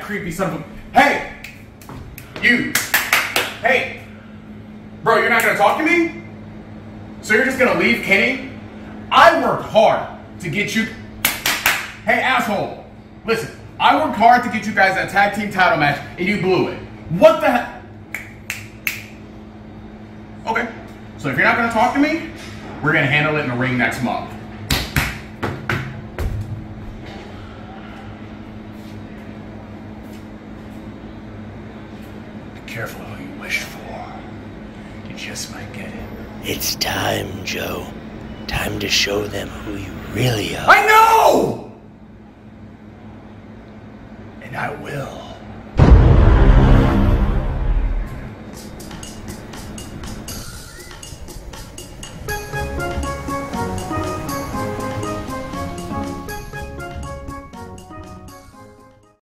creepy son of a... Hey! You! Hey! Bro, you're not gonna talk to me? So you're just gonna leave Kenny? I worked hard to get you... Hey, asshole! Listen, I worked hard to get you guys that tag team title match, and you blew it. What the heck? Okay, so if you're not gonna talk to me, we're gonna handle it in the ring next month. Be careful who you wish for. You just might get it. It's time, Joe. Time to show them who you really are. I know! And I will.